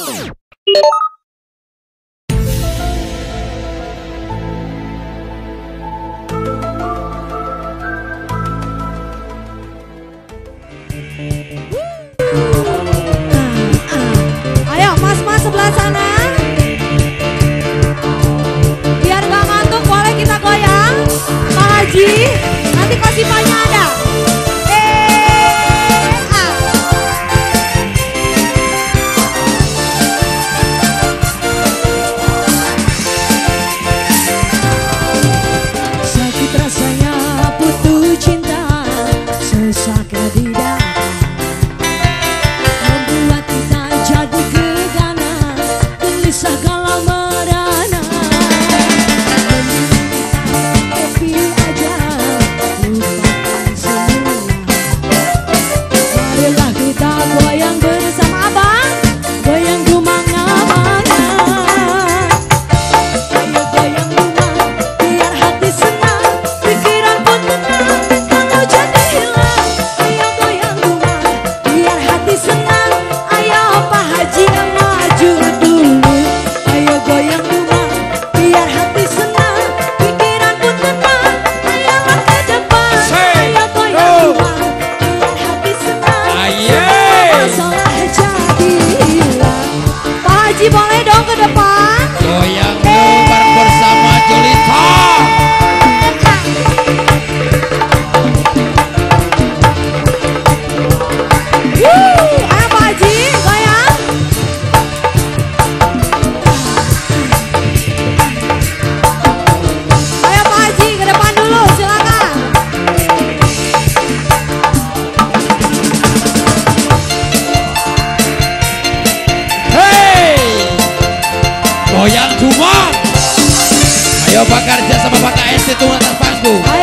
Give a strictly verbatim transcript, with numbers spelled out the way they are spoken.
Ayo mas-mas sebelah sana. Biar gak ngantuk boleh kita goyang. Pak Haji, nanti kosipannya ada. Boleh dong ke depan. Goyang bareng bersama Julita. Wuh, ayo Pak Haji, goyang. Ayo Pak Haji ke depan dulu, silakan. Goyang cuma. Ayo Pak Karja sama Pak K S T tunggu atas panggung.